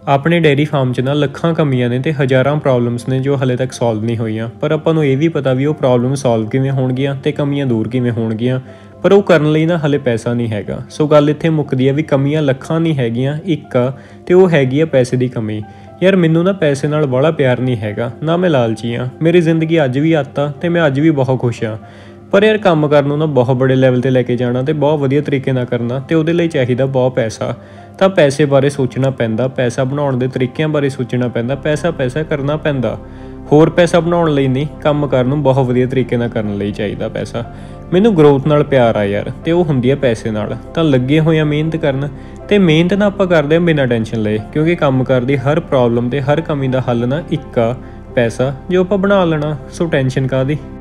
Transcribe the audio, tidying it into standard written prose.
ਆਪਣੇ dairy farm 'ਚ ਨਾ ਲੱਖਾਂ ਕਮੀਆਂ ਨੇ ਅਤੇ ਹਜ਼ਾਰਾਂ ਪ੍ਰੋਬਲਮਸ ਨੇ ਜੋ ਹਾਲੇ ਤੱਕ ਸੋਲਵ ਨਹੀਂ ਹੋਈਆਂ, ਪਰ ਆਪਾਂ ਨੂੰ ਇਹ ਵੀ ਪਤਾ ਵੀ ਉਹ ਪ੍ਰੋਬਲਮ ਸੋਲਵ ਕਿਵੇਂ ਹੋਣਗੀਆਂ ਅਤੇ ਕਮੀਆਂ ਦੂਰ ਕਿਵੇਂ ਹੋਣਗੀਆਂ, ਪਰ ਉਹ ਕਰਨ ਲਈ ਨਾ ਹਾਲੇ ਪੈਸਾ ਨਹੀਂ ਹੈਗਾ। ਸੋ ਗੱਲ ਇੱਥੇ ਮੁੱਕਦੀ ਹੈ ਵੀ ਕਮੀਆਂ ਲੱਖਾਂ ਨਹੀਂ ਹੈਗੀਆਂ, ਇੱਕ ਆ ਅਤੇ ਉਹ ਹੈਗੀ ਆ ਪੈਸੇ ਦੀ ਕਮੀ। ਯਾਰ ਮੈਨੂੰ ਨਾ ਪੈਸੇ ਨਾਲ ਬਾਹਲਾ ਪਿਆਰ ਨਹੀਂ ਹੈਗਾ, ਨਾ ਮੈਂ ਲਾਲਚੀ ਹਾਂ। ਮੇਰੀ ਜ਼ਿੰਦਗੀ ਅੱਜ ਵੀ ਅੱਤ ਆ ਅਤੇ ਮੈਂ ਅੱਜ ਵੀ ਬਹੁਤ ਖੁਸ਼ ਹਾਂ, ਪਰ ਯਾਰ ਕੰਮ ਕਰਨ ਨੂੰ ਨਾ ਬਹੁਤ ਬੜੇ ਲੈਵਲ 'ਤੇ ਲੈ ਕੇ ਜਾਣਾ ਅਤੇ ਬਹੁਤ ਵਧੀਆ ਤਰੀਕੇ ਨਾਲ ਕਰਨਾ, ਅਤੇ ਉਹਦੇ ਲਈ ਚਾਹੀਦਾ ਬਹੁਤ ਪੈਸਾ। ਤਾਂ ਪੈਸੇ ਬਾਰੇ ਸੋਚਣਾ ਪੈਂਦਾ, ਪੈਸਾ ਬਣਾਉਣ ਦੇ ਤਰੀਕਿਆਂ ਬਾਰੇ ਸੋਚਣਾ ਪੈਂਦਾ, ਪੈਸਾ ਕਰਨਾ ਪੈਂਦਾ। ਹੋਰ ਪੈਸਾ ਬਣਾਉਣ ਲਈ ਨਹੀਂ, ਕੰਮ ਕਰਨ ਨੂੰ ਬਹੁਤ ਵਧੀਆ ਤਰੀਕੇ ਨਾਲ ਕਰਨ ਲਈ ਚਾਹੀਦਾ ਪੈਸਾ। ਮੈਨੂੰ ਗਰੋਥ ਨਾਲ ਪਿਆਰ ਆ ਯਾਰ, ਅਤੇ ਉਹ ਹੁੰਦੀ ਹੈ ਪੈਸੇ ਨਾਲ। ਤਾਂ ਲੱਗੇ ਹੋਏ ਆ ਮਿਹਨਤ ਕਰਨ, ਅਤੇ ਮਿਹਨਤ ਨਾ ਆਪਾਂ ਕਰਦੇ ਹਾਂ ਬਿਨਾਂ ਟੈਨਸ਼ਨ ਲਏ, ਕਿਉਂਕਿ ਕੰਮ ਕਰਦੀ ਹਰ ਪ੍ਰੋਬਲਮ ਅਤੇ ਹਰ ਕਮੀ ਦਾ ਹੱਲ ਨਾ ਇੱਕ ਆ ਪੈਸਾ, ਜੋ ਆਪਾਂ ਬਣਾ ਲੈਣਾ। ਸੋ ਟੈਨਸ਼ਨ ਕਾਹਦੀ।